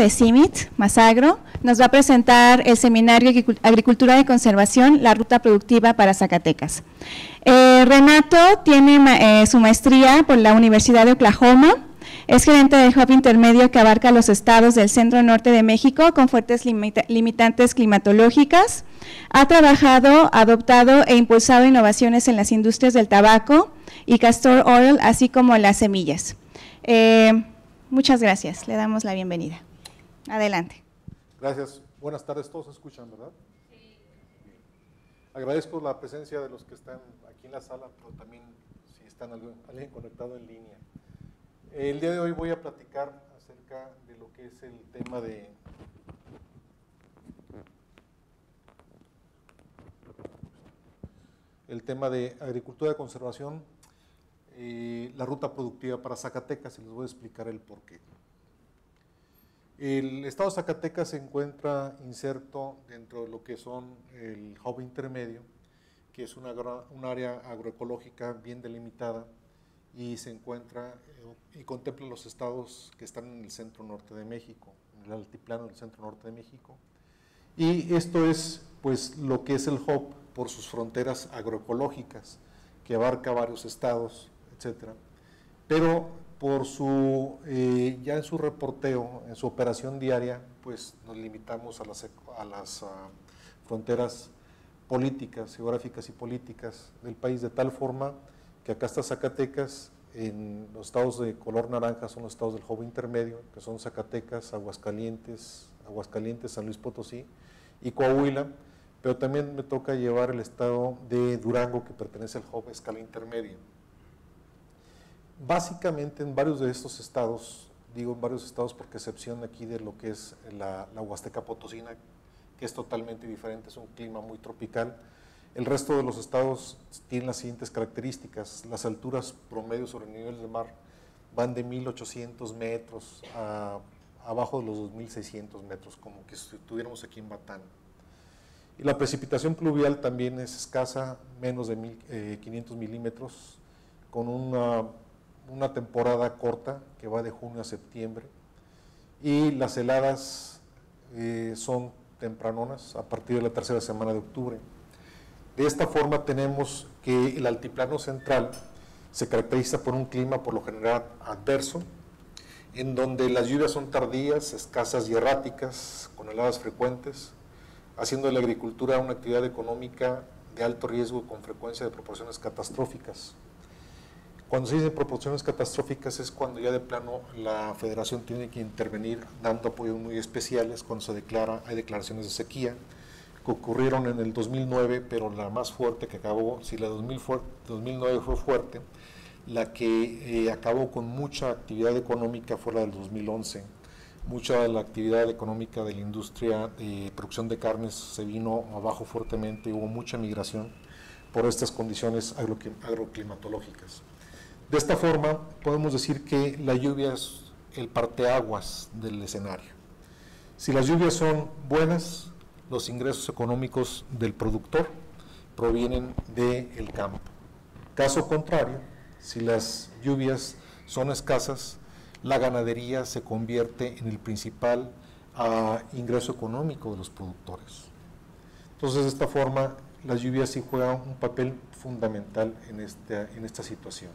de CIMIT, Masagro, nos va a presentar el seminario Agricultura de Conservación, la ruta productiva para Zacatecas. Renato tiene su maestría por la Universidad de Oklahoma, es gerente del hub intermedio que abarca los estados del centro norte de México con fuertes limitantes climatológicas. Ha trabajado, adoptado e impulsado innovaciones en las industrias del tabaco y castor oil, así como las semillas. Muchas gracias, le damos la bienvenida. Adelante. Gracias. Buenas tardes, todos se escuchan, ¿verdad? Sí. Agradezco la presencia de los que están aquí en la sala, pero también si están alguien conectado en línea. El día de hoy voy a platicar acerca de lo que es el tema de agricultura de conservación, la ruta productiva para Zacatecas, y les voy a explicar el porqué. El estado de Zacatecas se encuentra inserto dentro de lo que son el hub intermedio, que es un área agroecológica bien delimitada, y se encuentra y contempla los estados que están en el centro norte de México, en el altiplano del centro norte de México. Y esto es pues lo que es el hub por sus fronteras agroecológicas, que abarca varios estados, etcétera. Pero por su, ya en su reporteo, en su operación diaria, pues nos limitamos a las fronteras políticas, geográficas y políticas del país, de tal forma que acá está Zacatecas. En los estados de color naranja son los estados del hub intermedio, que son Zacatecas, Aguascalientes, San Luis Potosí y Coahuila, pero también me toca llevar el estado de Durango, que pertenece al hub escala intermedia. Básicamente en varios de estos estados, digo en varios estados porque excepción aquí de lo que es la Huasteca Potosina, que es totalmente diferente, es un clima muy tropical. El resto de los estados tienen las siguientes características: las alturas promedio sobre el nivel del mar van de 1,800 metros a abajo de los 2,600 metros, como que si estuviéramos aquí en Batán. Y la precipitación pluvial también es escasa, menos de 1,500 milímetros, con una temporada corta que va de junio a septiembre, y las heladas son tempranonas a partir de la tercera semana de octubre. De esta forma tenemos que el altiplano central se caracteriza por un clima por lo general adverso, en donde las lluvias son tardías, escasas y erráticas, con heladas frecuentes, haciendo de la agricultura una actividad económica de alto riesgo con frecuencia de proporciones catastróficas. Cuando se dice proporciones catastróficas es cuando ya de plano la federación tiene que intervenir dando apoyos muy especiales, cuando hay declaraciones de sequía, que ocurrieron en el 2009, pero la más fuerte que acabó, si la 2009 fue fuerte, la que acabó con mucha actividad económica fue la del 2011. Mucha de la actividad económica de la industria de producción de carnes se vino abajo fuertemente, hubo mucha migración por estas condiciones agroclimatológicas. De esta forma podemos decir que la lluvia es el parteaguas del escenario. Si las lluvias son buenas, los ingresos económicos del productor provienen del campo. Caso contrario, si las lluvias son escasas, la ganadería se convierte en el principal ingreso económico de los productores. Entonces, de esta forma, las lluvias sí juegan un papel fundamental en esta situación.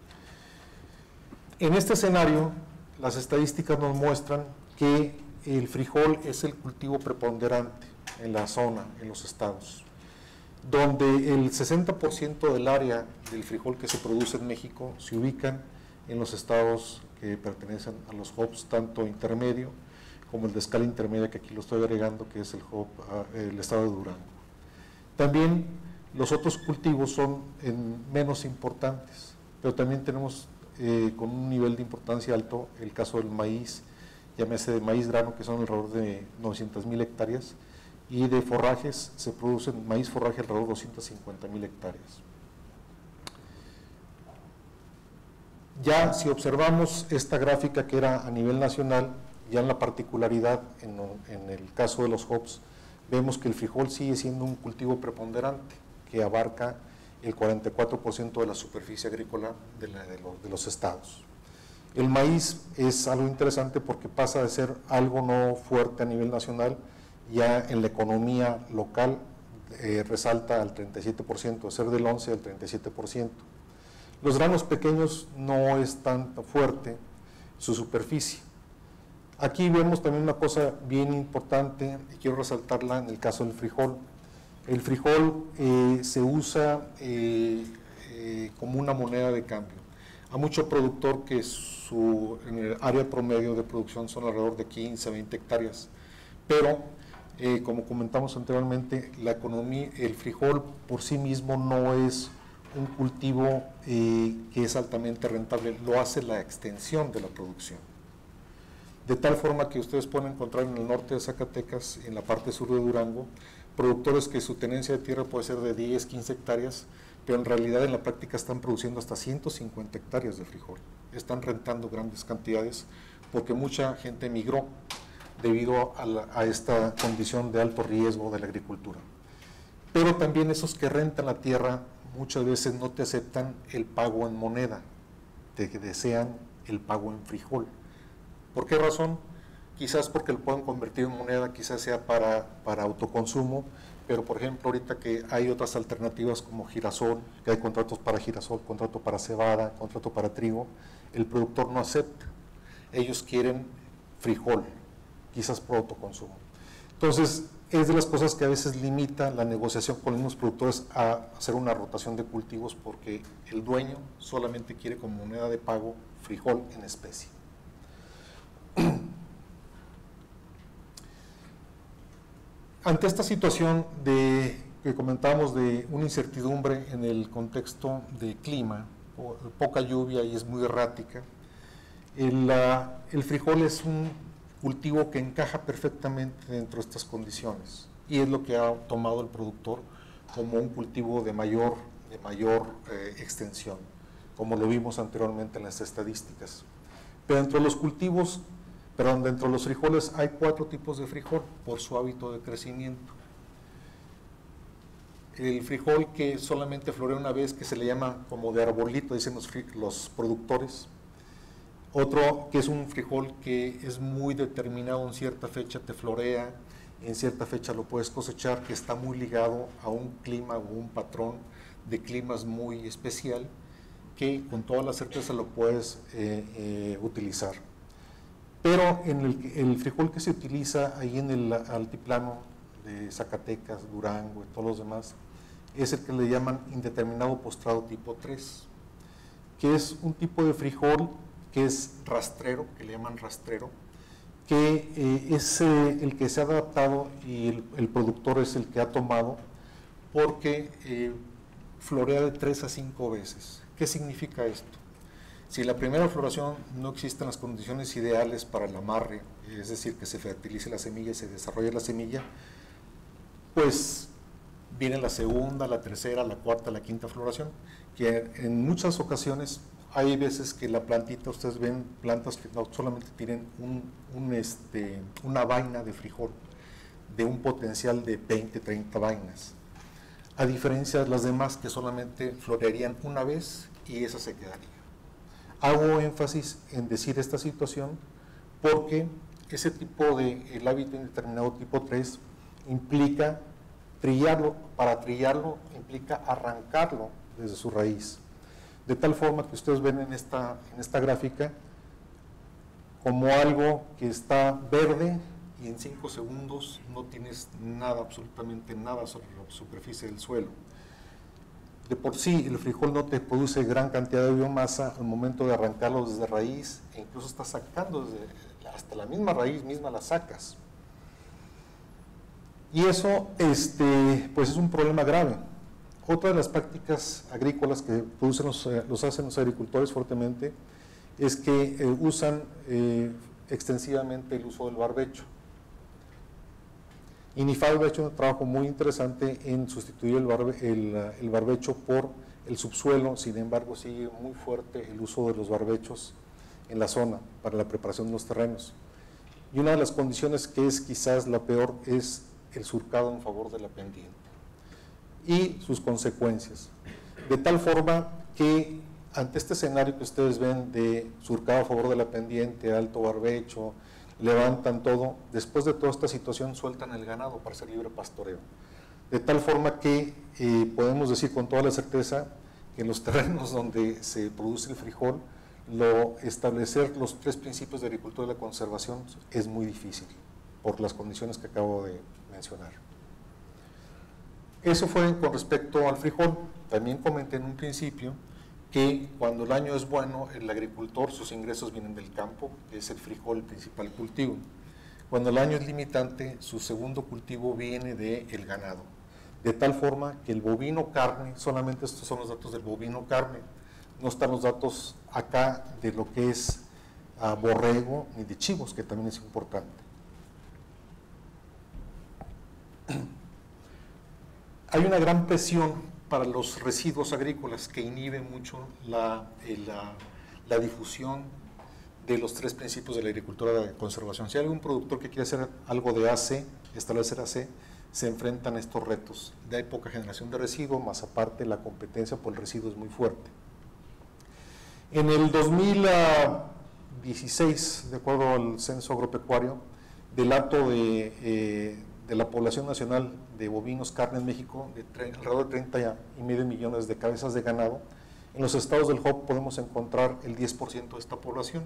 En este escenario, las estadísticas nos muestran que el frijol es el cultivo preponderante en la zona, en los estados, donde el 60% del área del frijol que se produce en México se ubican en los estados que pertenecen a los hubs, tanto intermedio como el de escala intermedia, que aquí lo estoy agregando, que es el estado de Durango. También los otros cultivos son menos importantes, pero también tenemos con un nivel de importancia alto el caso del maíz, llámese de maíz grano, que son alrededor de 900,000 hectáreas, y de forrajes se producen maíz forraje alrededor de 250,000 hectáreas. Ya si observamos esta gráfica que era a nivel nacional, ya en la particularidad en el caso de los hubs, vemos que el frijol sigue siendo un cultivo preponderante que abarca el 44% de la superficie agrícola de los estados. El maíz es algo interesante porque pasa de ser algo no fuerte a nivel nacional, ya en la economía local resalta al 37%, de ser del 11 al 37%. Los granos pequeños no es tan fuerte su superficie. Aquí vemos también una cosa bien importante y quiero resaltarla en el caso del frijol. El frijol se usa como una moneda de cambio. Hay mucho productor que en el área promedio de producción son alrededor de 15 a 20 hectáreas, pero como comentamos anteriormente, la economía, el frijol por sí mismo no es un cultivo que es altamente rentable, lo hace la extensión de la producción. De tal forma que ustedes pueden encontrar en el norte de Zacatecas, en la parte sur de Durango, productores que su tenencia de tierra puede ser de 10, 15 hectáreas, pero en realidad en la práctica están produciendo hasta 150 hectáreas de frijol. Están rentando grandes cantidades porque mucha gente emigró debido a esta condición de alto riesgo de la agricultura. Pero también esos que rentan la tierra muchas veces no te aceptan el pago en moneda, te desean el pago en frijol. ¿Por qué razón? Quizás porque lo pueden convertir en moneda, quizás sea para autoconsumo, pero por ejemplo ahorita que hay otras alternativas como girasol, que hay contratos para girasol, contrato para cebada, contrato para trigo, el productor no acepta, ellos quieren frijol, quizás por autoconsumo. Entonces, es de las cosas que a veces limita la negociación con los mismos productores a hacer una rotación de cultivos porque el dueño solamente quiere como moneda de pago frijol en especie. Ante esta situación que comentábamos de una incertidumbre en el contexto de clima, poca lluvia y es muy errática, el frijol es un cultivo que encaja perfectamente dentro de estas condiciones y es lo que ha tomado el productor como un cultivo de mayor extensión, como lo vimos anteriormente en las estadísticas. Pero dentro de los frijoles hay 4 tipos de frijol por su hábito de crecimiento. El frijol que solamente florea una vez, que se le llama como de arbolito, dicen los productores. Otro que es un frijol que es muy determinado, en cierta fecha te florea, en cierta fecha lo puedes cosechar, que está muy ligado a un clima o un patrón de climas muy especial, que con toda la certeza lo puedes utilizar. Pero el frijol que se utiliza ahí en el altiplano de Zacatecas, Durango y todos los demás, es el que le llaman indeterminado postrado tipo 3, que es un tipo de frijol que es rastrero, que le llaman rastrero, que es el que se ha adaptado y el productor es el que ha tomado porque florea de 3 a 5 veces. ¿Qué significa esto? Si la primera floración no existen las condiciones ideales para el amarre, es decir, que se fertilice la semilla y se desarrolle la semilla, pues viene la segunda, la tercera, la cuarta, la quinta floración, que en muchas ocasiones hay veces que la plantita, ustedes ven plantas que no solamente tienen una vaina de frijol, de un potencial de 20, 30 vainas, a diferencia de las demás que solamente florearían una vez y esa se quedaría. Hago énfasis en decir esta situación porque ese tipo el hábito indeterminado tipo 3 implica trillarlo, para trillarlo implica arrancarlo desde su raíz, de tal forma que ustedes ven en esta gráfica como algo que está verde y en 5 segundos no tienes nada, absolutamente nada sobre la superficie del suelo. De por sí el frijol no te produce gran cantidad de biomasa al momento de arrancarlo desde raíz, e incluso estás sacando hasta la misma raíz misma la sacas. Y eso pues es un problema grave. Otra de las prácticas agrícolas que los hacen los agricultores fuertemente es que usan extensivamente el uso del barbecho. INIFAD ha hecho un trabajo muy interesante en sustituir el barbecho por el subsuelo, sin embargo sigue muy fuerte el uso de los barbechos en la zona para la preparación de los terrenos. Y una de las condiciones que es quizás la peor es el surcado en favor de la pendiente y sus consecuencias, de tal forma que ante este escenario que ustedes ven de surcado a favor de la pendiente, alto barbecho, levantan todo, después de toda esta situación sueltan el ganado para hacer libre pastoreo. De tal forma que podemos decir con toda la certeza que en los terrenos donde se produce el frijol, establecer los 3 principios de agricultura de la conservación es muy difícil, por las condiciones que acabo de mencionar. Eso fue con respecto al frijol. También comenté en un principio que cuando el año es bueno, el agricultor, sus ingresos vienen del campo, que es el frijol el principal cultivo. Cuando el año es limitante, su segundo cultivo viene del ganado. De tal forma que el bovino carne, solamente estos son los datos del bovino carne, no están los datos acá de lo que es borrego ni de chivos, que también es importante. Hay una gran presión para los residuos agrícolas que inhibe mucho la difusión de los 3 principios de la agricultura de conservación. Si hay algún productor que quiere hacer algo de AC, establecer AC, se enfrentan a estos retos. Hay poca generación de residuo, más aparte la competencia por el residuo es muy fuerte. En el 2016, de acuerdo al censo agropecuario, del dato de la población nacional de bovinos carne en México, alrededor de 30,5 millones de cabezas de ganado, en los estados del HOP podemos encontrar el 10% de esta población.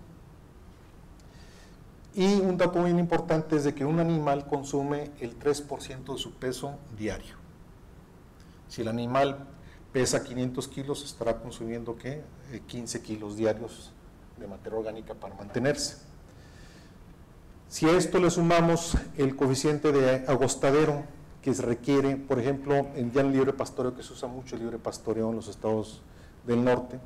Y un dato muy importante es de que un animal consume el 3% de su peso diario. Si el animal pesa 500 kilos, estará consumiendo, ¿qué? 15 kilos diarios de materia orgánica para mantenerse. Si a esto le sumamos el coeficiente de agostadero que se requiere, por ejemplo, ya en el libre pastoreo, que se usa mucho el libre pastoreo en los estados del norte,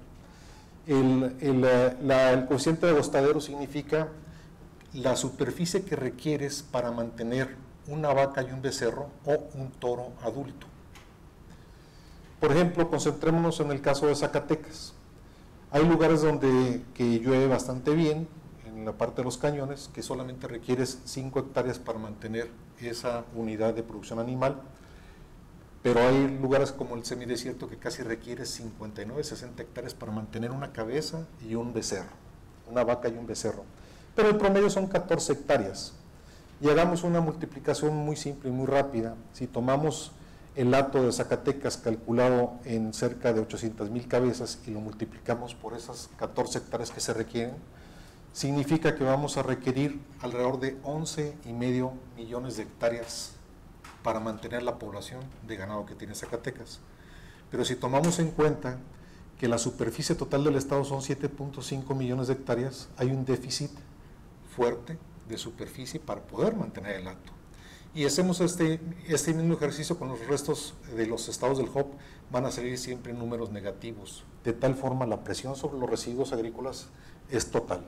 el coeficiente de agostadero significa la superficie que requieres para mantener una vaca y un becerro o un toro adulto. Por ejemplo, concentrémonos en el caso de Zacatecas. Hay lugares donde que llueve bastante bien, en la parte de los cañones, que solamente requieres 5 hectáreas para mantener esa unidad de producción animal, pero hay lugares como el semidesierto que casi requieres 59, 60 hectáreas para mantener una cabeza y un becerro, una vaca y un becerro. Pero el promedio son 14 hectáreas. Y hagamos una multiplicación muy simple y muy rápida. Si tomamos el hato de Zacatecas calculado en cerca de 800,000 cabezas y lo multiplicamos por esas 14 hectáreas que se requieren, significa que vamos a requerir alrededor de 11,5 millones de hectáreas para mantener la población de ganado que tiene Zacatecas. Pero si tomamos en cuenta que la superficie total del estado son 7,5 millones de hectáreas, hay un déficit fuerte de superficie para poder mantener el hato. Y hacemos este mismo ejercicio con los restos de los estados del HOP, van a salir siempre en números negativos. De tal forma, la presión sobre los residuos agrícolas es total.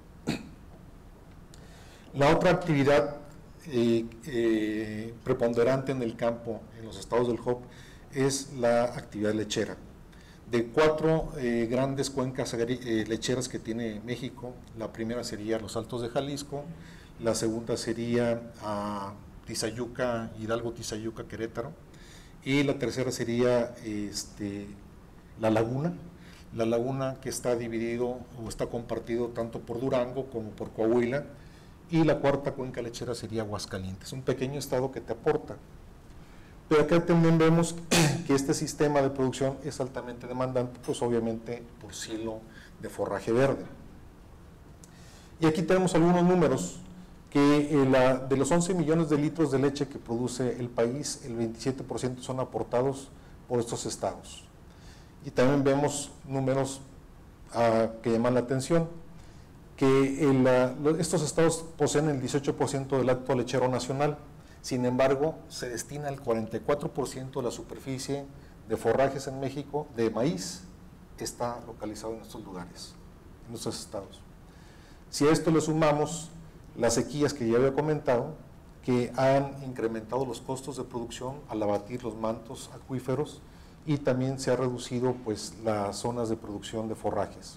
La otra actividad preponderante en el campo, en los estados del HOP, es la actividad lechera. De 4 grandes cuencas lecheras que tiene México, la primera sería los Altos de Jalisco, la segunda sería Tizayuca, Hidalgo, Tizayuca, Querétaro, y la tercera sería la Laguna que está dividido o está compartido tanto por Durango como por Coahuila, y la cuarta cuenca lechera sería Aguascalientes, un pequeño estado que te aporta. Pero acá también vemos que este sistema de producción es altamente demandante, pues obviamente por silo de forraje verde. Y aquí tenemos algunos números, que de los 11 millones de litros de leche que produce el país, el 27% son aportados por estos estados. Y también vemos números que llaman la atención, que estos estados poseen el 18% del acto lechero nacional. Sin embargo, se destina el 44% de la superficie de forrajes en México, de maíz, está localizado en estos lugares, en estos estados. Si a esto le sumamos las sequías que ya había comentado, que han incrementado los costos de producción al abatir los mantos acuíferos, y también se ha reducido pues las zonas de producción de forrajes.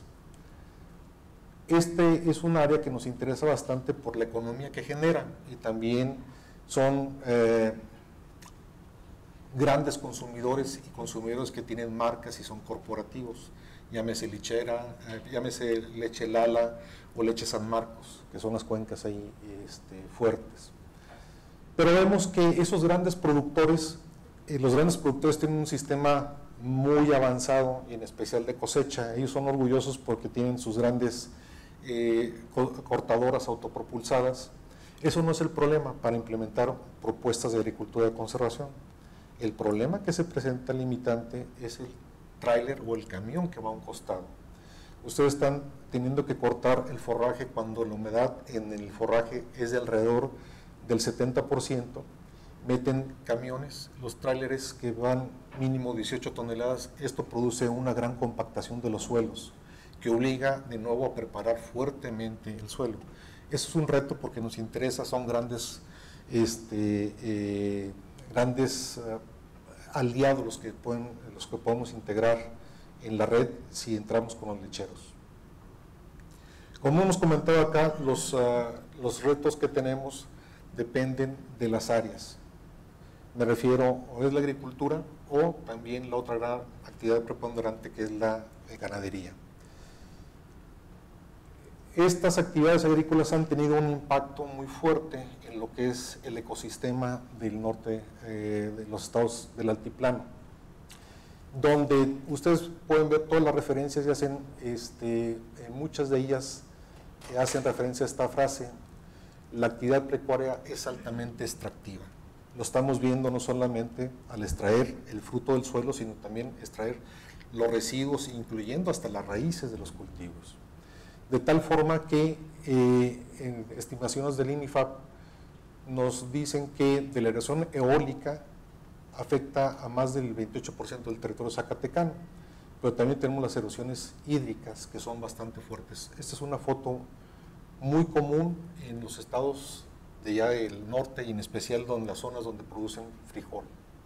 Este es un área que nos interesa bastante por la economía que genera, y también son grandes consumidores y consumidores que tienen marcas y son corporativos. llámese Lichera, llámese Leche Lala o Leche San Marcos, que son las cuencas ahí fuertes. Pero vemos que esos grandes productores, los grandes productores tienen un sistema muy avanzado, y en especial de cosecha. Ellos son orgullosos porque tienen sus grandes cortadoras autopropulsadas. Eso no es el problema para implementar propuestas de agricultura de conservación. El problema que se presenta limitante es el tráiler o el camión que va a un costado. Ustedes están teniendo que cortar el forraje cuando la humedad en el forraje es de alrededor del 70%, meten camiones, los tráileres que van mínimo 18 toneladas, esto produce una gran compactación de los suelos, que obliga de nuevo a preparar fuertemente el suelo. Eso es un reto porque nos interesa, son grandes, aliados los que podemos integrar en la red si entramos con los lecheros. Como hemos comentado acá, los retos que tenemos dependen de las áreas. Me refiero, o es la agricultura o también la otra gran actividad preponderante que es la ganadería. Estas actividades agrícolas han tenido un impacto muy fuerte en lo que es el ecosistema del norte de los estados del altiplano, donde ustedes pueden ver todas las referencias y hacen, muchas de ellas hacen referencia a esta frase: la actividad pecuaria es altamente extractiva. Lo estamos viendo no solamente al extraer el fruto del suelo, sino también extraer los residuos, incluyendo hasta las raíces de los cultivos. De tal forma que en estimaciones del INIFAP nos dicen que de la erosión eólica afecta a más del 28% del territorio zacatecano, pero también tenemos las erosiones hídricas que son bastante fuertes. Esta es una foto muy común en los estados de allá del norte y en especial en las zonas donde producen frijol.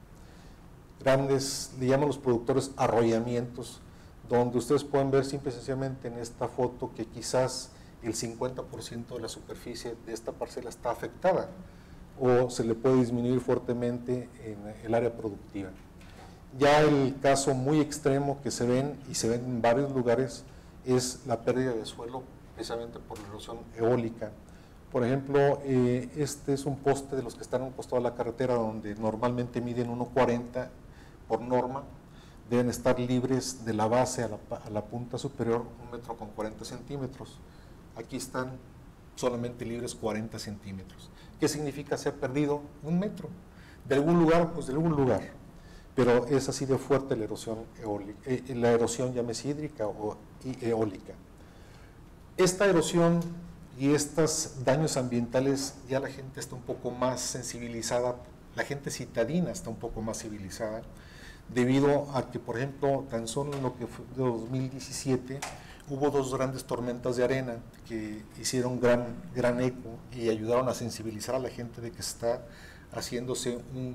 Grandes, le llaman los productores arrollamientos, donde ustedes pueden ver simple y sencillamente en esta foto que quizás el 50% de la superficie de esta parcela está afectada o se le puede disminuir fuertemente en el área productiva. Ya el caso muy extremo que se ven y se ven en varios lugares es la pérdida de suelo precisamente por la erosión eólica. Por ejemplo, este es un poste de los que están a un costado de la carretera donde normalmente miden 1,40 por norma. Deben estar libres de la base a la punta superior 1,40 metros. Aquí están solamente libres 40 centímetros. ¿Qué significa se ha perdido 1 metro? De algún lugar, pues de algún lugar. Pero es así de fuerte la erosión eólica, la erosión llámese hídrica o eólica. Esta erosión y estos daños ambientales ya la gente está un poco más sensibilizada, la gente citadina está un poco más civilizada, debido a que, por ejemplo, tan solo en lo que fue de 2017, hubo 2 grandes tormentas de arena que hicieron gran eco y ayudaron a sensibilizar a la gente de que está haciéndose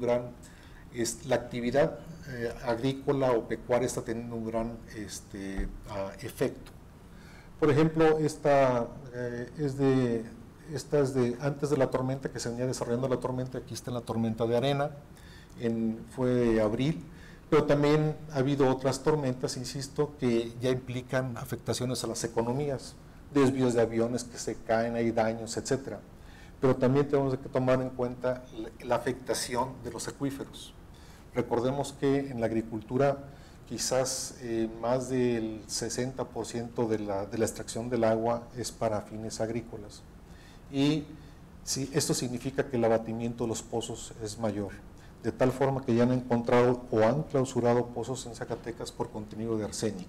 la actividad agrícola o pecuaria está teniendo un gran efecto. Por ejemplo, esta es de antes de la tormenta, que se venía desarrollando la tormenta. Aquí está la tormenta de arena, fue de abril. Pero también ha habido otras tormentas, insisto, que ya implican afectaciones a las economías, desvíos de aviones que se caen, hay daños, etcétera. Pero también tenemos que tomar en cuenta la afectación de los acuíferos. Recordemos que en la agricultura quizás más del 60% de la extracción del agua es para fines agrícolas. Y sí, esto significa que el abatimiento de los pozos es mayor, de tal forma que ya han encontrado o han clausurado pozos en Zacatecas por contenido de arsénico.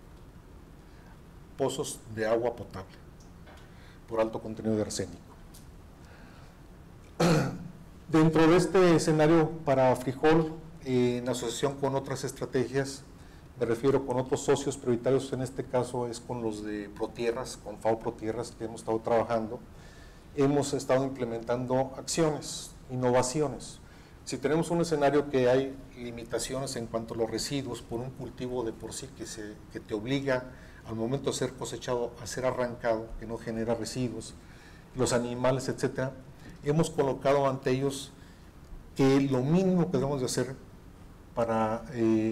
Pozos de agua potable por alto contenido de arsénico. Dentro de este escenario para frijol, en asociación con otras estrategias, me refiero con otros socios prioritarios, en este caso es con los de Protierras, con FAO Protierras, que hemos estado trabajando, hemos estado implementando acciones, innovaciones. Si tenemos un escenario que hay limitaciones en cuanto a los residuos por un cultivo de por sí que te obliga al momento de ser cosechado a ser arrancado, que no genera residuos, los animales, etcétera, hemos colocado ante ellos que lo mínimo que debemos de hacer para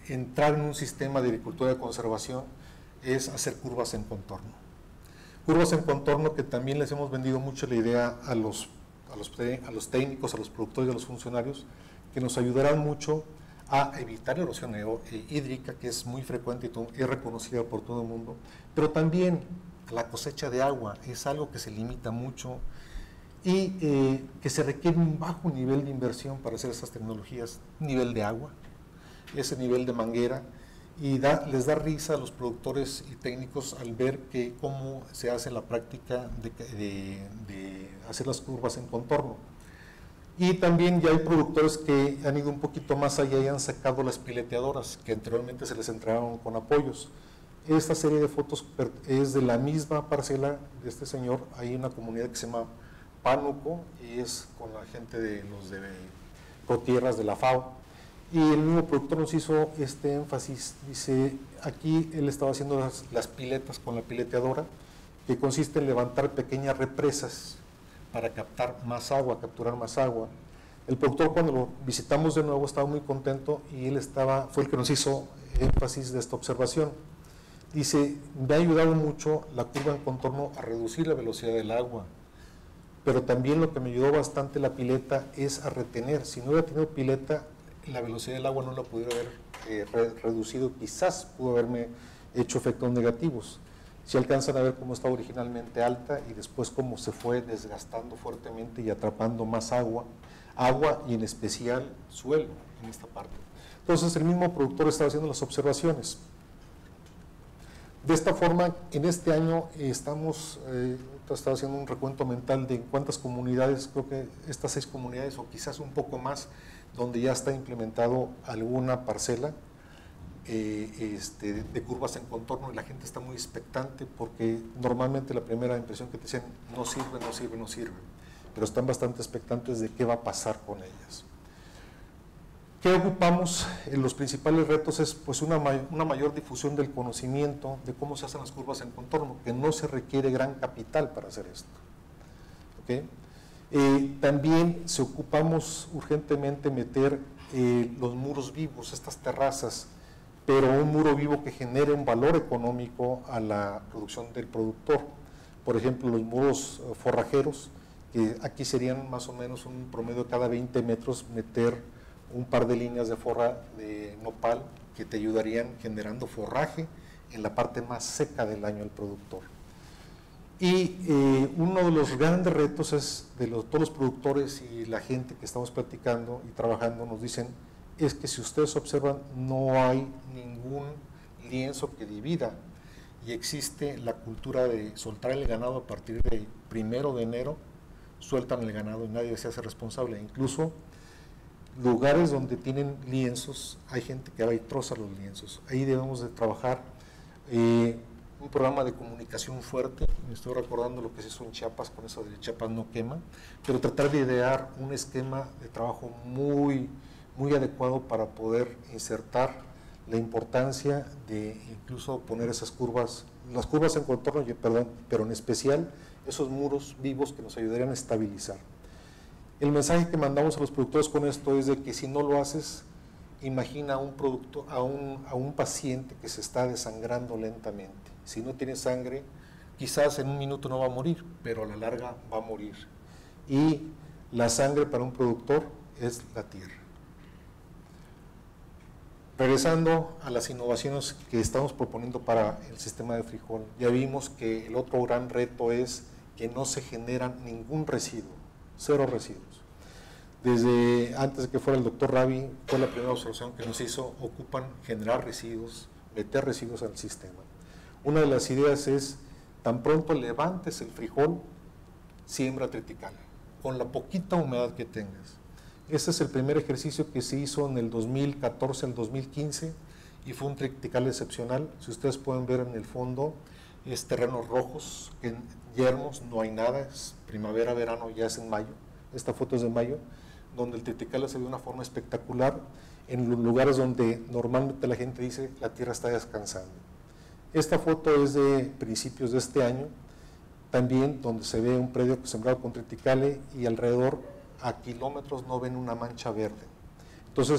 entrar en un sistema de agricultura de conservación es hacer curvas en contorno. Curvas en contorno que también les hemos vendido mucho la idea a los técnicos, a los productores y a los funcionarios, que nos ayudarán mucho a evitar la erosión hídrica, que es muy frecuente y es reconocida por todo el mundo, pero también la cosecha de agua es algo que se limita mucho y que se requiere un bajo nivel de inversión para hacer estas tecnologías, nivel de agua, ese nivel de manguera, y les da risa a los productores y técnicos al ver cómo se hace la práctica de hacer las curvas en contorno. Y también ya hay productores que han ido un poquito más allá y han sacado las pileteadoras, que anteriormente se les entregaron con apoyos. Esta serie de fotos es de la misma parcela de este señor. Hay una comunidad que se llama Pánuco y es con la gente de los de Protierras de la FAO. Y el mismo productor nos hizo este énfasis. Dice, aquí él estaba haciendo las piletas con la pileteadora, que consiste en levantar pequeñas represas para captar más agua, capturar más agua. El productor, cuando lo visitamos de nuevo, estaba muy contento y él fue el que nos hizo énfasis de esta observación. Dice, me ha ayudado mucho la curva en contorno a reducir la velocidad del agua, pero también lo que me ayudó bastante la pileta es a retener. Si no hubiera tenido pileta, la velocidad del agua no la pudiera haber reducido, quizás pudo haberme hecho efectos negativos. Si alcanzan a ver cómo estaba originalmente alta y después cómo se fue desgastando fuertemente y atrapando más agua y en especial suelo en esta parte. Entonces el mismo productor estaba haciendo las observaciones. De esta forma, en este año estaba haciendo un recuento mental de cuántas comunidades, creo que estas 6 comunidades o quizás un poco más, donde ya está implementado alguna parcela de curvas en contorno, y la gente está muy expectante porque normalmente la primera impresión que te dicen no sirve, no sirve, no sirve, pero están bastante expectantes de qué va a pasar con ellas. ¿Qué ocupamos? Los principales retos es pues una mayor difusión del conocimiento de cómo se hacen las curvas en contorno, que no se requiere gran capital para hacer esto. ¿Okay? También se ocupamos urgentemente meter los muros vivos, estas terrazas, pero un muro vivo que genere un valor económico a la producción del productor. Por ejemplo, los muros forrajeros, que aquí serían más o menos un promedio cada 20 metros, meter un par de líneas de forra de nopal que te ayudarían generando forraje en la parte más seca del año del productor. Y uno de los grandes retos es todos los productores y la gente que estamos platicando y trabajando nos dicen, es que si ustedes observan no hay ningún lienzo que divida y existe la cultura de soltar el ganado a partir del 1 de enero, sueltan el ganado y nadie se hace responsable. Incluso lugares donde tienen lienzos, hay gente que va y troza los lienzos. Ahí debemos de trabajar un programa de comunicación fuerte. Me estoy recordando lo que se hizo en Chiapas, con eso de Chiapas no quema, pero tratar de idear un esquema de trabajo muy adecuado para poder insertar la importancia de incluso poner esas curvas, las curvas en contorno, pero en especial esos muros vivos que nos ayudarían a estabilizar. El mensaje que mandamos a los productores con esto es de que si no lo haces, imagina a un paciente que se está desangrando lentamente. Si no tiene sangre, quizás en un minuto no va a morir, pero a la larga va a morir. Y la sangre para un productor es la tierra. Regresando a las innovaciones que estamos proponiendo para el sistema de frijol, ya vimos que el otro gran reto es que no se generan ningún residuo, 0 residuos. Desde antes de que fuera el doctor Ravi, fue la primera observación que nos hizo, ocupan generar residuos, meter residuos al sistema. Una de las ideas es, tan pronto levantes el frijol, siembra triticale, con la poquita humedad que tengas. Este es el primer ejercicio que se hizo en el 2014 al 2015 y fue un triticale excepcional. Si ustedes pueden ver en el fondo, es terrenos rojos, en yermos no hay nada, es primavera, verano, ya es en mayo. Esta foto es de mayo, donde el triticale se ve de una forma espectacular en los lugares donde normalmente la gente dice la tierra está descansando. Esta foto es de principios de este año, también donde se ve un predio sembrado con triticale y alrededor a kilómetros no ven una mancha verde. Entonces,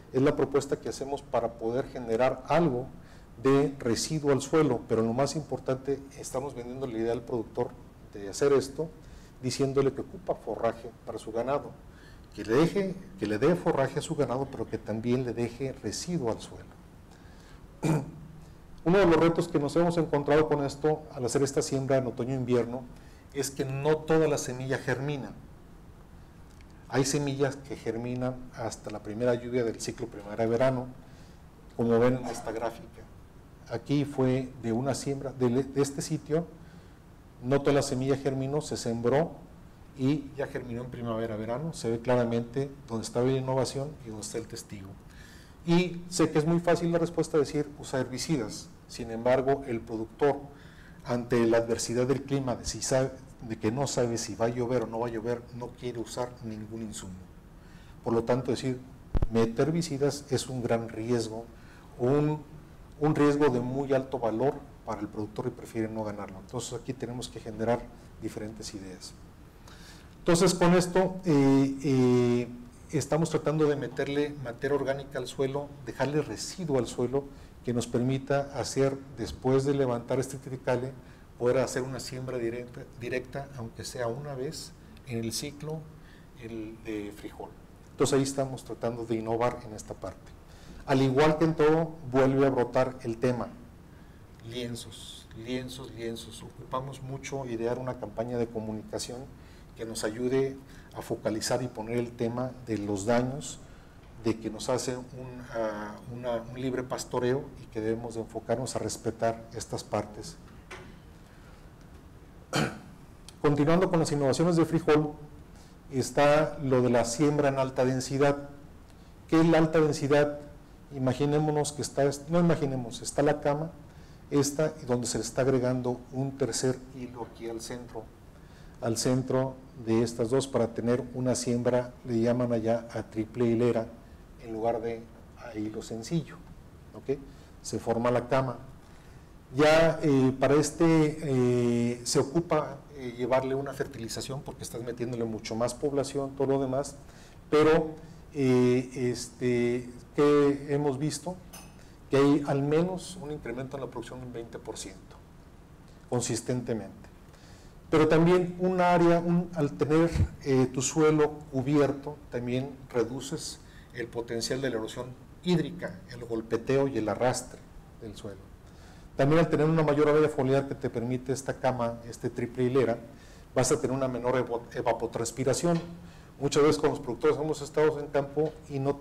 es la propuesta que hacemos para poder generar algo de residuo al suelo, pero lo más importante, estamos vendiendo la idea al productor de hacer esto, diciéndole que ocupa forraje para su ganado, que le dé forraje a su ganado, pero que también le deje residuo al suelo. Uno de los retos que nos hemos encontrado con esto, al hacer esta siembra en otoño-invierno, es que no toda la semilla germina. Hay semillas que germinan hasta la primera lluvia del ciclo primavera-verano, como ven en esta gráfica. Aquí fue de una siembra de este sitio, no toda la semilla germinó, se sembró y ya germinó en primavera-verano. Se ve claramente dónde está la innovación y dónde está el testigo. Y sé que es muy fácil la respuesta decir usa herbicidas. Sin embargo, el productor, ante la adversidad del clima, de que no sabe si va a llover o no va a llover, no quiere usar ningún insumo. Por lo tanto, decir meter herbicidas es un gran riesgo, un riesgo de muy alto valor para el productor y prefiere no ganarlo. Entonces aquí tenemos que generar diferentes ideas. Entonces con esto estamos tratando de meterle materia orgánica al suelo, dejarle residuo al suelo que nos permita hacer, después de levantar este triticale, poder hacer una siembra directa, aunque sea una vez en el ciclo de frijol. Entonces ahí estamos tratando de innovar en esta parte. Al igual que en todo, vuelve a brotar el tema. Lienzos. Ocupamos mucho idear una campaña de comunicación que nos ayude a focalizar y poner el tema de los daños, de que nos hace un libre pastoreo y que debemos de enfocarnos a respetar estas partes. Continuando con las innovaciones de frijol, está lo de la siembra en alta densidad. ¿Qué es la alta densidad? Imaginémonos que está la cama, y donde se le está agregando un tercer hilo aquí al centro de estas dos, para tener una siembra, le llaman allá a triple hilera, en lugar de a hilo sencillo. ¿Okay? Se forma la cama. Ya para se ocupa llevarle una fertilización, porque estás metiéndole mucho más población, todo lo demás, pero que hemos visto que hay al menos un incremento en la producción de un 20%, consistentemente. Pero también al tener tu suelo cubierto, también reduces el potencial de la erosión hídrica, el golpeteo y el arrastre del suelo. También al tener una mayor área foliar que te permite esta cama, triple hilera, vas a tener una menor evapotranspiración. Muchas veces con los productores hemos estado en campo y no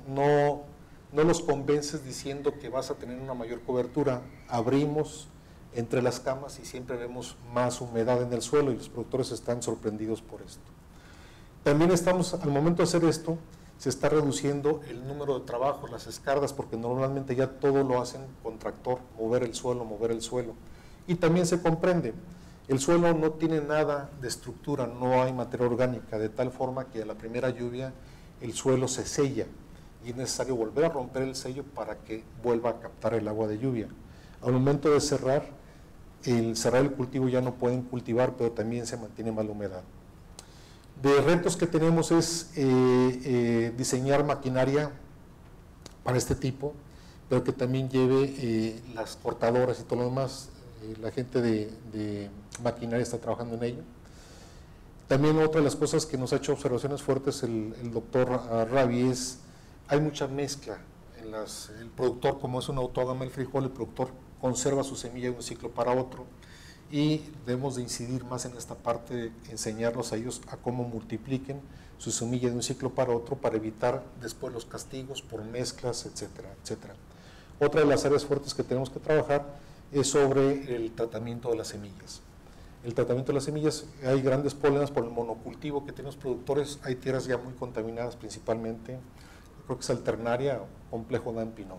los convences diciendo que vas a tener una mayor cobertura. Abrimos entre las camas y siempre vemos más humedad en el suelo y los productores están sorprendidos por esto. También al momento de hacer esto, se está reduciendo el número de trabajos, las escardas, porque normalmente ya todo lo hacen con tractor, mover el suelo. Y también se comprende, el suelo no tiene nada de estructura, no hay materia orgánica, de tal forma que a la primera lluvia el suelo se sella y es necesario volver a romper el sello para que vuelva a captar el agua de lluvia. Al momento de cerrar el cultivo ya no pueden cultivar, pero también se mantiene mala humedad. De retos que tenemos es diseñar maquinaria para este tipo, pero que también lleve las cortadoras y todo lo demás. La gente de maquinaria está trabajando en ello. También otra de las cosas que nos ha hecho observaciones fuertes el doctor Ravi es, hay mucha mezcla. El productor, como es una autógama el frijol, el productor conserva su semilla de un ciclo para otro, y debemos de incidir más en esta parte de enseñarlos a ellos a cómo multipliquen su semilla de un ciclo para otro, para evitar después los castigos por mezclas, etcétera, etcétera. Otra de las áreas fuertes que tenemos que trabajar es sobre el tratamiento de las semillas. El tratamiento de las semillas, hay grandes problemas por el monocultivo que tienen los productores, hay tierras ya muy contaminadas principalmente, creo que es alternaria o complejo Dampinoff.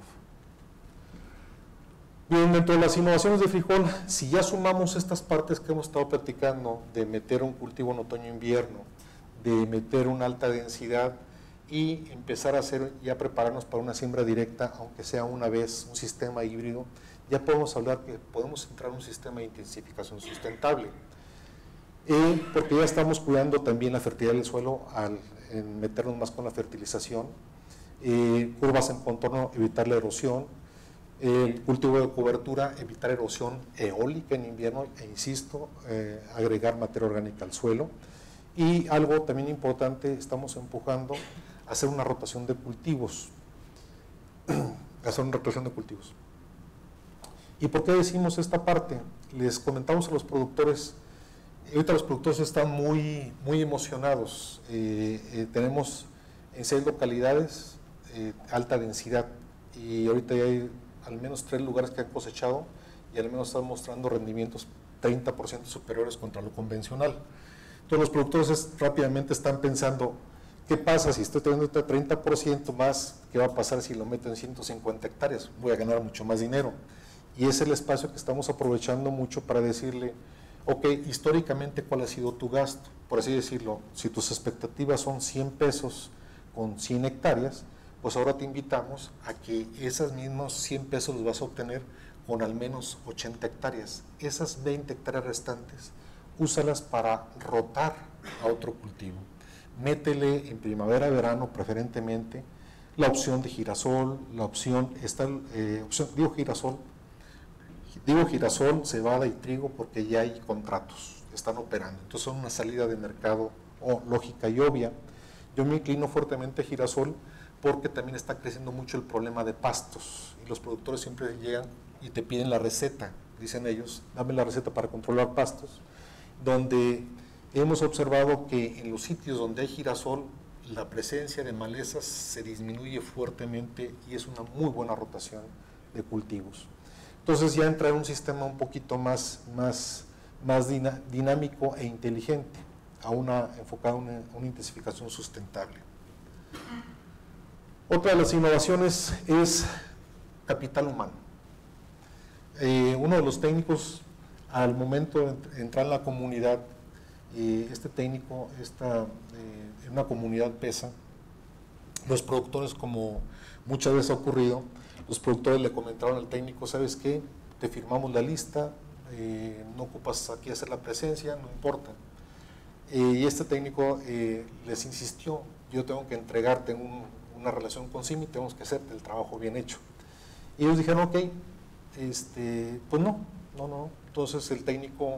Bien, dentro de las innovaciones de frijol, si ya sumamos estas partes que hemos estado platicando, de meter un cultivo en otoño-invierno, de meter una alta densidad y empezar a prepararnos para una siembra directa, aunque sea una vez, un sistema híbrido, ya podemos hablar que podemos entrar en un sistema de intensificación sustentable, porque ya estamos cuidando también la fertilidad del suelo en meternos más con la fertilización. curvas en contorno, evitar la erosión, el cultivo de cobertura, evitar erosión eólica en invierno, e insisto, agregar materia orgánica al suelo. Y algo también importante, estamos empujando a hacer una rotación de cultivos. ¿Y por qué decimos esta parte? Les comentamos a los productores, ahorita los productores están muy emocionados. Tenemos en 6 localidades alta densidad, y ahorita ya hay al menos 3 lugares que han cosechado y al menos están mostrando rendimientos 30% superiores contra lo convencional. Entonces los productores rápidamente están pensando, ¿qué pasa si estoy teniendo 30% más? ¿Qué va a pasar si lo meto en 150 hectáreas? Voy a ganar mucho más dinero. Y es el espacio que estamos aprovechando mucho para decirle, ok, históricamente, ¿cuál ha sido tu gasto? Por así decirlo, si tus expectativas son 100 pesos con 100 hectáreas, pues ahora te invitamos a que esos mismos 100 pesos los vas a obtener con al menos 80 hectáreas. Esas 20 hectáreas restantes, úsalas para rotar a otro cultivo. Métele en primavera, verano preferentemente, la opción de girasol, la opción, digo girasol, cebada y trigo porque ya hay contratos, están operando. Entonces son una salida de mercado lógica y obvia. Yo me inclino fuertemente a girasol porque también está creciendo mucho el problema de pastos y los productores siempre llegan y te piden la receta, dicen ellos, dame la receta para controlar pastos, donde hemos observado que en los sitios donde hay girasol la presencia de malezas se disminuye fuertemente y es una muy buena rotación de cultivos. Entonces ya entra en un sistema un poquito más dinámico e inteligente, enfocado a una intensificación sustentable. Otra de las innovaciones es capital humano. Uno de los técnicos, al momento de entrar en la comunidad, este técnico en una comunidad pesa, los productores, como muchas veces ha ocurrido, los productores le comentaron al técnico, ¿sabes qué? Te firmamos la lista, no ocupas aquí hacer la presencia, no importa. Y este técnico les insistió, yo tengo que entregarte una relación con CIMI, tenemos que hacerte el trabajo bien hecho. Y ellos dijeron, ok, pues no. Entonces el técnico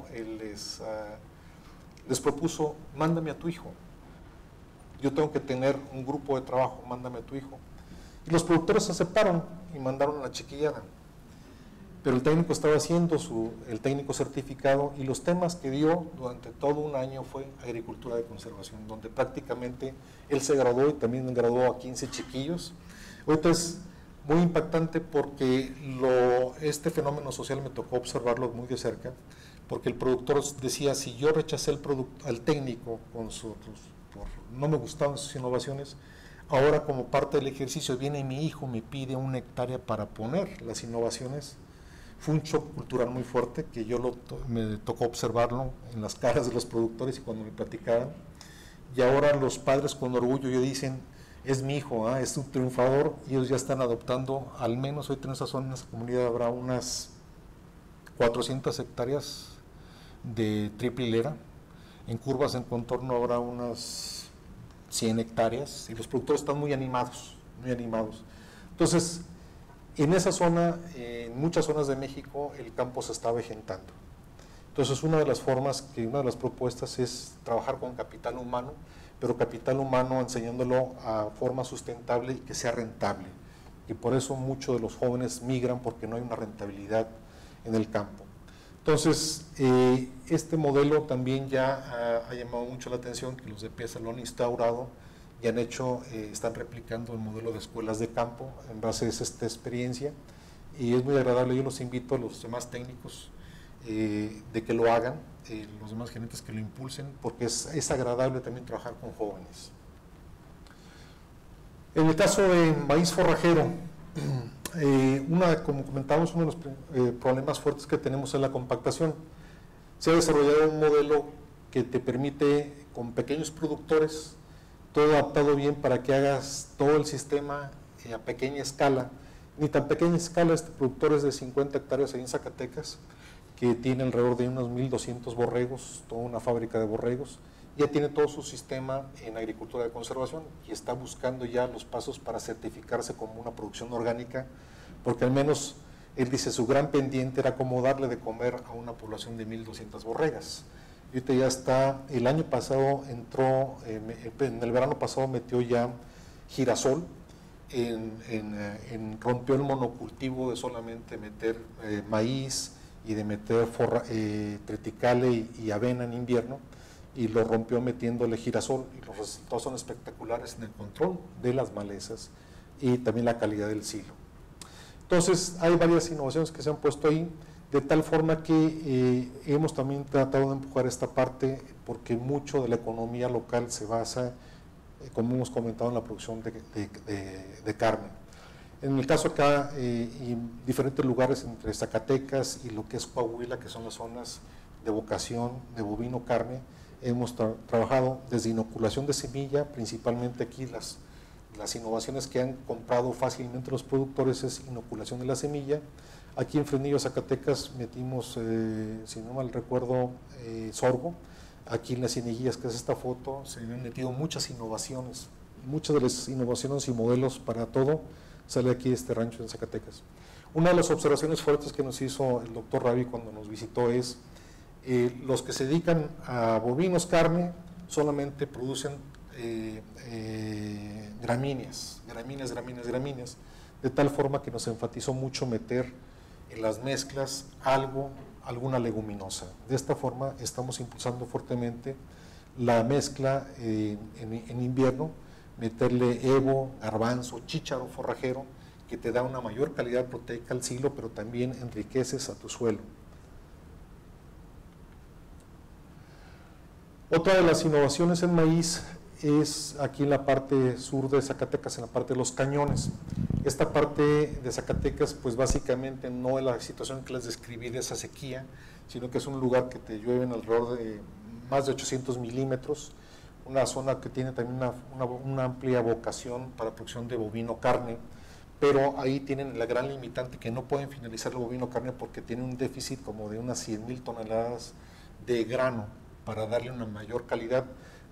les propuso, mándame a tu hijo. Yo tengo que tener un grupo de trabajo, mándame a tu hijo. Y los productores aceptaron y mandaron a la chiquillada. Pero el técnico estaba haciendo el técnico certificado y los temas que dio durante todo un año fue agricultura de conservación, donde prácticamente él se graduó y también graduó a 15 chiquillos. Ahorita es muy impactante porque este fenómeno social me tocó observarlo muy de cerca, porque el productor decía, si yo rechacé al técnico no me gustaban sus innovaciones, ahora como parte del ejercicio viene mi hijo, me pide 1 hectárea para poner las innovaciones. Fue un shock cultural muy fuerte que me tocó observarlo en las caras de los productores y cuando me platicaban. Y ahora los padres con orgullo ya dicen, es mi hijo, es un triunfador, y ellos ya están adoptando, al menos hoy en esa zona, en esa comunidad habrá unas 400 hectáreas de triple hilera, en curvas en contorno habrá unas 100 hectáreas, y los productores están muy animados, muy animados. Entonces, en esa zona, en muchas zonas de México, el campo se está avejentando. Entonces, una de las propuestas es trabajar con capital humano, pero capital humano enseñándolo a forma sustentable y que sea rentable. Y por eso muchos de los jóvenes migran porque no hay una rentabilidad en el campo. Entonces, este modelo también ya ha llamado mucho la atención, que los de PESA lo han instaurado y están replicando el modelo de escuelas de campo en base a esta experiencia, y es muy agradable. Yo los invito a los demás técnicos de que lo hagan, los demás gerentes que lo impulsen, porque es agradable también trabajar con jóvenes. En el caso de maíz forrajero, como comentamos, uno de los problemas fuertes que tenemos es la compactación. Se ha desarrollado un modelo que te permite, con pequeños productores, todo adaptado bien para que hagas todo el sistema a pequeña escala. Ni tan pequeña escala, productores de 50 hectáreas ahí en Zacatecas, que tiene alrededor de unos 1.200 borregos, toda una fábrica de borregos, ya tiene todo su sistema en agricultura de conservación y está buscando ya los pasos para certificarse como una producción orgánica, porque al menos él dice su gran pendiente era cómo darle de comer a una población de 1.200 borregas. Y ahorita ya está, el año pasado entró, en el verano pasado metió ya girasol, rompió el monocultivo de solamente meter maíz y de meter triticale y avena en invierno, y lo rompió metiéndole girasol, y los resultados son espectaculares en el control de las malezas y también la calidad del silo. Entonces hay varias innovaciones que se han puesto ahí, de tal forma que hemos también tratado de empujar esta parte, porque mucho de la economía local se basa, como hemos comentado, en la producción de carne. En el caso acá, y diferentes lugares entre Zacatecas y lo que es Coahuila, que son las zonas de vocación de bovino carne, hemos trabajado desde inoculación de semilla, principalmente aquí las innovaciones que han comprado fácilmente los productores es inoculación de la semilla. Aquí en Fresnillo, Zacatecas, metimos, si no mal recuerdo, sorgo. Aquí en las Cieneguillas, que es esta foto, se han metido muchas innovaciones. Muchas de las innovaciones y modelos para todo sale aquí de este rancho en Zacatecas. Una de las observaciones fuertes que nos hizo el doctor Ravi cuando nos visitó es los que se dedican a bovinos carne solamente producen gramíneas, de tal forma que nos enfatizó mucho meter en las mezclas alguna leguminosa. De esta forma estamos impulsando fuertemente la mezcla en invierno, meterle evo, garbanzo, chícharo forrajero, que te da una mayor calidad proteica al silo, pero también enriqueces a tu suelo. Otra de las innovaciones en maíz es aquí en la parte sur de Zacatecas, en la parte de los cañones. Esta parte de Zacatecas, pues básicamente no es la situación que les describí de esa sequía, sino que es un lugar que te llueven alrededor de más de 800 milímetros, una zona que tiene también una amplia vocación para producción de bovino carne, pero ahí tienen la gran limitante que no pueden finalizar el bovino carne porque tienen un déficit como de unas 100,000 toneladas de grano para darle una mayor calidad.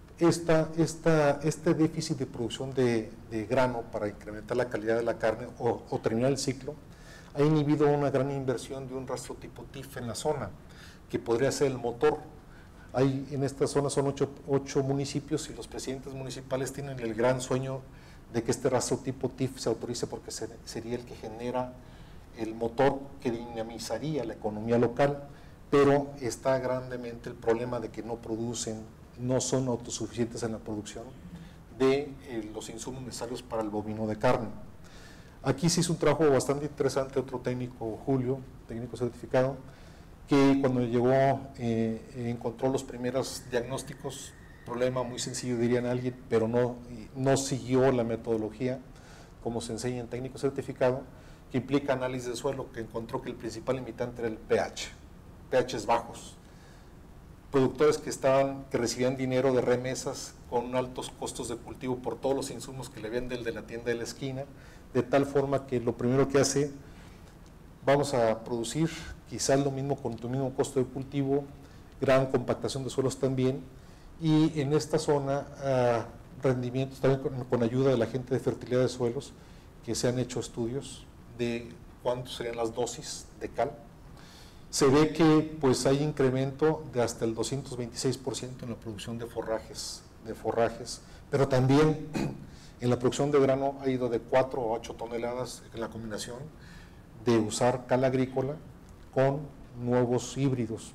Este déficit de producción de grano para incrementar la calidad de la carne o terminar el ciclo ha inhibido una gran inversión de un rastro tipo TIF en la zona, que podría ser el motor. En esta zona son 8 municipios y los presidentes municipales tienen el gran sueño de que este rastro tipo TIF se autorice porque sería el que genera el motor que dinamizaría la economía local, pero está grandemente el problema de que no son autosuficientes en la producción de los insumos necesarios para el bovino de carne. Aquí se hizo un trabajo bastante interesante, otro técnico, Julio, técnico certificado, que cuando llegó encontró los primeros diagnósticos, problema muy sencillo dirían alguien, pero no siguió la metodología como se enseña en técnico certificado, que implica análisis de suelo, que encontró que el principal limitante era el pHs bajos. Productores que recibían dinero de remesas con altos costos de cultivo por todos los insumos que le vende el de la tienda de la esquina, de tal forma que lo primero que hace, vamos a producir quizás lo mismo con tu mismo costo de cultivo, gran compactación de suelos también, y en esta zona rendimientos también con ayuda de la gente de fertilidad de suelos, que se han hecho estudios de cuánto serían las dosis de cal. Se ve que pues hay incremento de hasta el 226% en la producción de forrajes, pero también en la producción de grano ha ido de 4 a 8 toneladas en la combinación de usar cal agrícola con nuevos híbridos.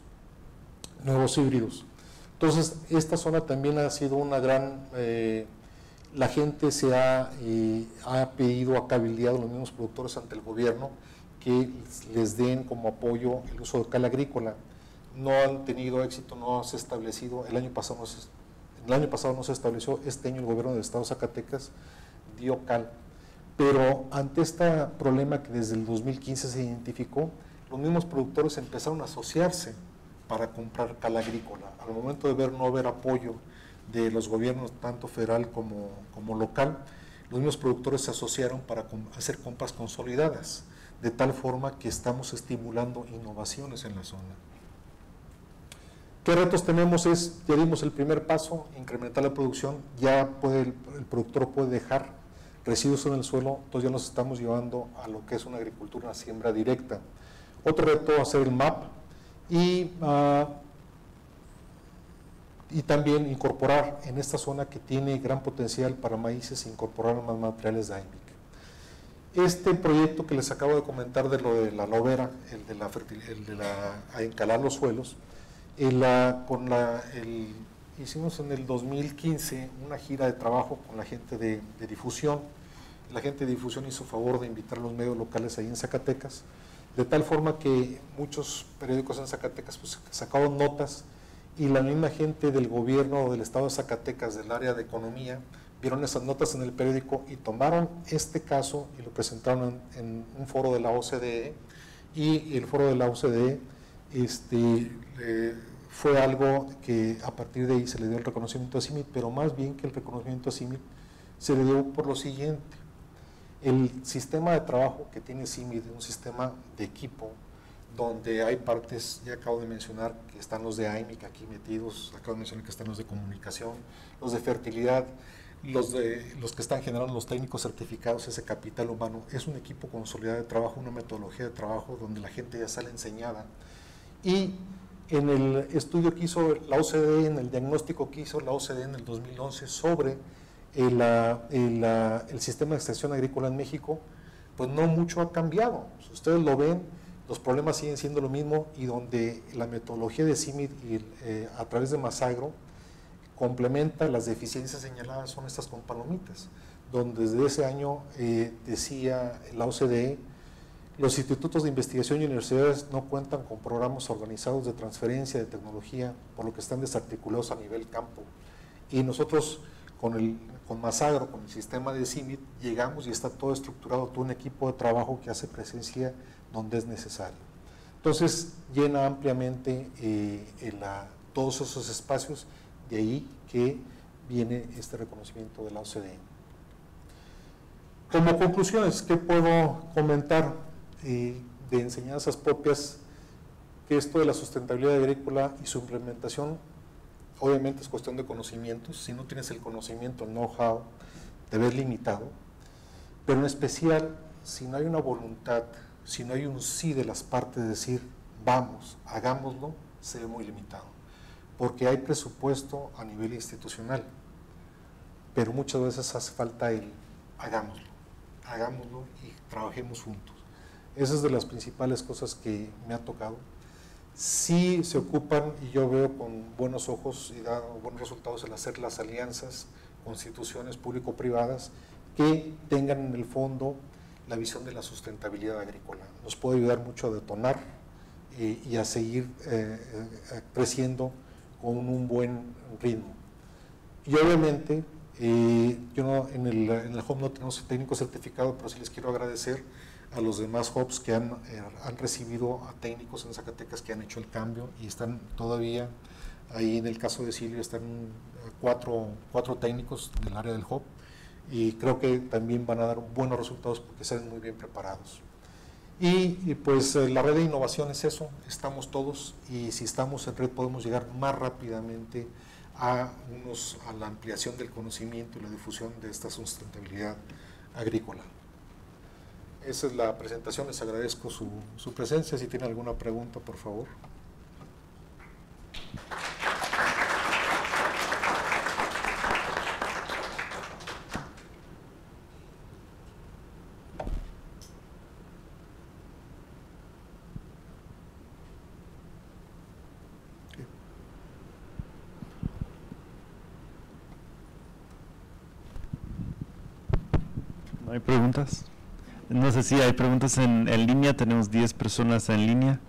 Entonces, esta zona también ha sido una gran, la gente se ha pedido, ha cabildeado los mismos productores ante el gobierno que les den como apoyo el uso de cal agrícola. No han tenido éxito, no se ha establecido, el año pasado no se estableció, este año el gobierno del estado de Zacatecas dio cal, pero ante este problema que desde el 2015 se identificó, los mismos productores empezaron a asociarse para comprar cal agrícola. Al momento de no haber apoyo de los gobiernos, tanto federal como local, los mismos productores se asociaron para hacer compras consolidadas, de tal forma que estamos estimulando innovaciones en la zona. ¿Qué retos tenemos? Ya dimos el primer paso, incrementar la producción, ya el productor puede dejar residuos en el suelo, entonces ya nos estamos llevando a lo que es una agricultura, una siembra directa. Otro reto va a ser el MAP y también incorporar en esta zona que tiene gran potencial para maíces, incorporar más materiales de AIMIC. Este proyecto que les acabo de comentar de lo de la lobera, el de encalar los suelos, hicimos en el 2015 una gira de trabajo con la gente de difusión. La gente de difusión hizo favor de invitar a los medios locales ahí en Zacatecas, de tal forma que muchos periódicos en Zacatecas pues, sacaron notas y la misma gente del gobierno del estado de Zacatecas, del área de economía, vieron esas notas en el periódico y tomaron este caso y lo presentaron en un foro de la OCDE, y el foro de la OCDE fue algo que a partir de ahí se le dio el reconocimiento a CIMMYT, pero más bien que el reconocimiento a CIMMYT se le dio por lo siguiente: el sistema de trabajo que tiene CIMMYT es un sistema de equipo donde hay partes, ya acabo de mencionar que están los de AIMIC aquí metidos, acabo de mencionar que están los de comunicación, los de fertilidad, los que están generando los técnicos certificados, ese capital humano. Es un equipo consolidado de trabajo, una metodología de trabajo donde la gente ya sale enseñada. Y en el estudio que hizo la OCDE, en el diagnóstico que hizo la OCDE en el 2011 sobre el sistema de extensión agrícola en México, pues no mucho ha cambiado. Si ustedes lo ven, los problemas siguen siendo lo mismo, y donde la metodología de CIMMYT a través de Masagro complementa las deficiencias señaladas son estas con palomitas, donde desde ese año decía la OCDE: los institutos de investigación y universidades no cuentan con programas organizados de transferencia de tecnología, por lo que están desarticulados a nivel campo. Y nosotros con Masagro, con el sistema de CIMMYT, llegamos y está todo estructurado, todo un equipo de trabajo que hace presencia donde es necesario. Entonces llena ampliamente todos esos espacios, de ahí que viene este reconocimiento de la OCDE. Como conclusiones, ¿qué puedo comentar de enseñanzas propias? Que esto de la sustentabilidad agrícola y su implementación obviamente es cuestión de conocimientos. Si no tienes el conocimiento, el know-how, te ves limitado, pero en especial si no hay una voluntad, si no hay un sí de las partes de decir vamos, hagámoslo, se ve muy limitado, porque hay presupuesto a nivel institucional, pero muchas veces hace falta el hagámoslo y trabajemos juntos. Esa es de las principales cosas que me ha tocado. Sí se ocupan, y yo veo con buenos ojos y da buenos resultados el hacer las alianzas con instituciones público-privadas que tengan en el fondo la visión de la sustentabilidad agrícola. Nos puede ayudar mucho a detonar y a seguir creciendo con un buen ritmo. Y obviamente, en el hub no tenemos técnico certificado, pero sí les quiero agradecer a los demás hubs que han recibido a técnicos en Zacatecas que han hecho el cambio y están todavía ahí. En el caso de Silvia están cuatro técnicos del área del hub, y creo que también van a dar buenos resultados porque salen muy bien preparados. Y pues la red de innovación es eso, estamos todos, y si estamos en red podemos llegar más rápidamente a la ampliación del conocimiento y la difusión de esta sustentabilidad agrícola. Esa es la presentación, les agradezco su presencia. Si tienen alguna pregunta, por favor. ¿No hay preguntas? No sé si hay preguntas en línea, tenemos 10 personas en línea.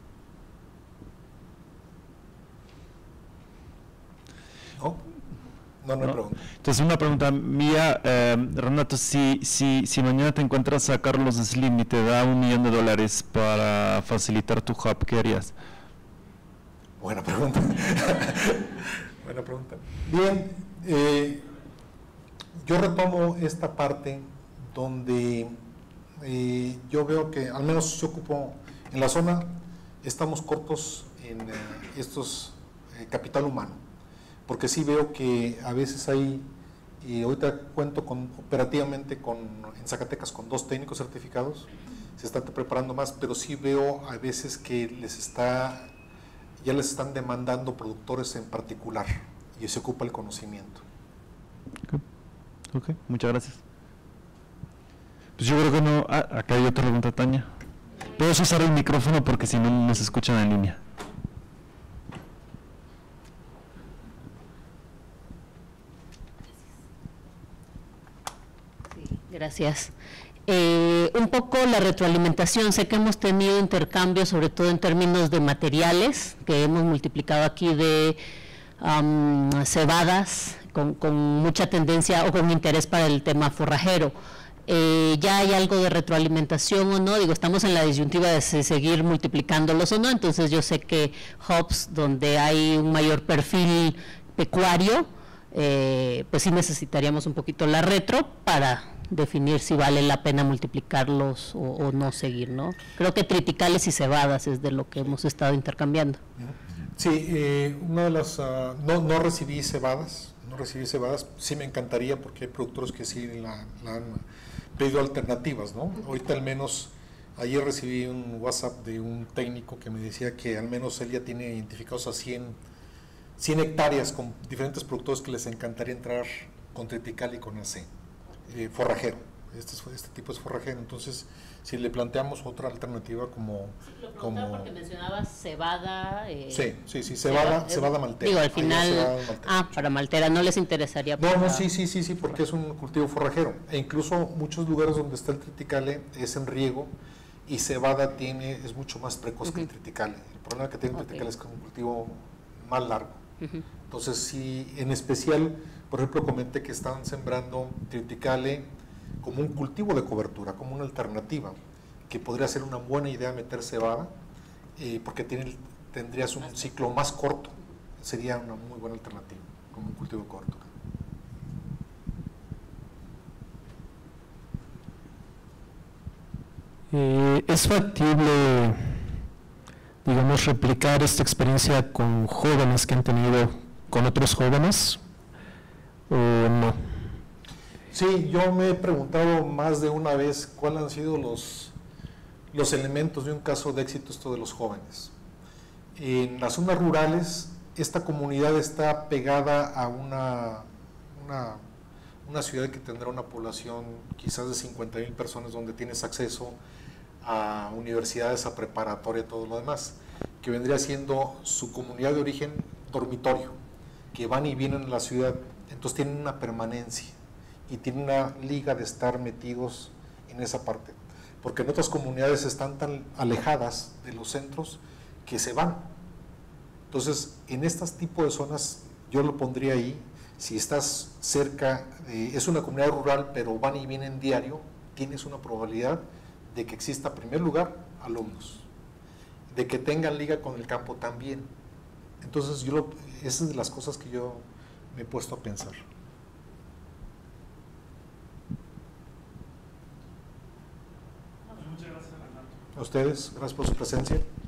No hay pregunta. Entonces, una pregunta mía, Renato, si mañana te encuentras a Carlos Slim y te da $1 millón para facilitar tu hub, ¿qué harías? Buena pregunta. Buena pregunta. Bien, yo retomo esta parte donde yo veo que, al menos yo ocupo en la zona, estamos cortos en estos capital humano, porque sí veo que a veces hay, y ahorita cuento operativamente en Zacatecas con 2 técnicos certificados, se están preparando más, pero sí veo a veces que ya les están demandando productores en particular y se ocupa el conocimiento. Ok, muchas gracias. Pues yo creo que no. Acá hay otra pregunta, Tania. ¿Puedes usar el micrófono porque si no nos escuchan en línea? Sí, gracias. Un poco la retroalimentación, sé que hemos tenido intercambios, sobre todo en términos de materiales, que hemos multiplicado aquí de cebadas, con mucha tendencia o con interés para el tema forrajero. ¿Ya hay algo de retroalimentación o no? Digo, estamos en la disyuntiva de seguir multiplicándolos o no, entonces yo sé que hubs donde hay un mayor perfil pecuario, pues sí necesitaríamos un poquito la retro para definir si vale la pena multiplicarlos o no seguir, ¿no? Creo que triticales y cebadas es de lo que hemos estado intercambiando. Sí, una de las, no recibí cebadas, sí me encantaría porque hay productores que sí la han pedido alternativas, ¿no? Ahorita al menos, ayer recibí un WhatsApp de un técnico que me decía que al menos él ya tiene identificados a 100 hectáreas con diferentes productores que les encantaría entrar con tritical y con AC, forrajero, este tipo es forrajero, entonces si le planteamos otra alternativa como... Lo preguntaba porque mencionabas cebada... Sí, cebada maltera. Digo, al final... para maltera, ¿no les interesaría? No, sí, porque es un cultivo forrajero. E incluso muchos lugares donde está el triticale es en riego y cebada es mucho más precoz que el triticale. El problema que tiene el triticale es que es un cultivo más largo. Entonces, sí, en especial, por ejemplo, comenté que estaban sembrando triticale como un cultivo de cobertura, como una alternativa, que podría ser una buena idea meter cebada, porque tendrías un ciclo más corto, sería una muy buena alternativa, como un cultivo de cobertura. ¿Es factible, digamos, replicar esta experiencia con jóvenes que han tenido con otros jóvenes o no? Sí, yo me he preguntado más de una vez cuáles han sido los elementos de un caso de éxito esto de los jóvenes. En las zonas rurales, esta comunidad está pegada a una ciudad que tendrá una población quizás de 50,000 personas, donde tienes acceso a universidades, a preparatoria, todo lo demás, que vendría siendo su comunidad de origen dormitorio, que van y vienen a la ciudad, entonces tienen una permanencia y tienen una liga de estar metidos en esa parte, porque en otras comunidades están tan alejadas de los centros que se van. Entonces, en estos tipos de zonas, yo lo pondría ahí, si estás cerca, es una comunidad rural, pero van y vienen diario, tienes una probabilidad de que exista, en primer lugar, alumnos, de que tengan liga con el campo también. Entonces, esa es de las cosas que yo me he puesto a pensar. A ustedes, gracias por su presencia.